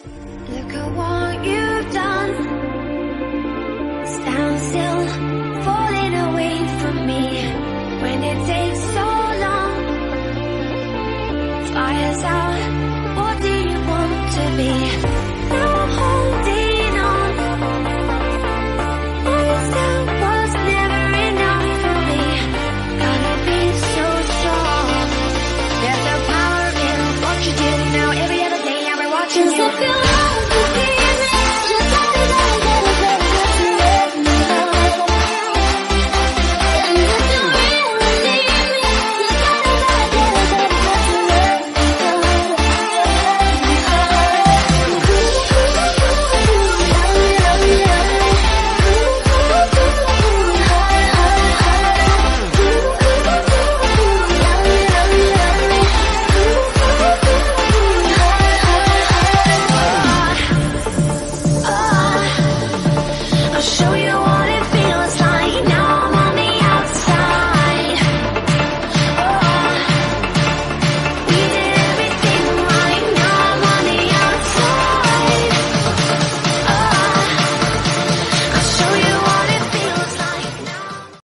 Look at what you've done. Stand still, falling away from me. When it takes so long, fire's out. What do you want to be? Now I'm holding on. Always down was never enough for me. Gotta be so strong. There's no power in what you do. Now every other day I've been watching you.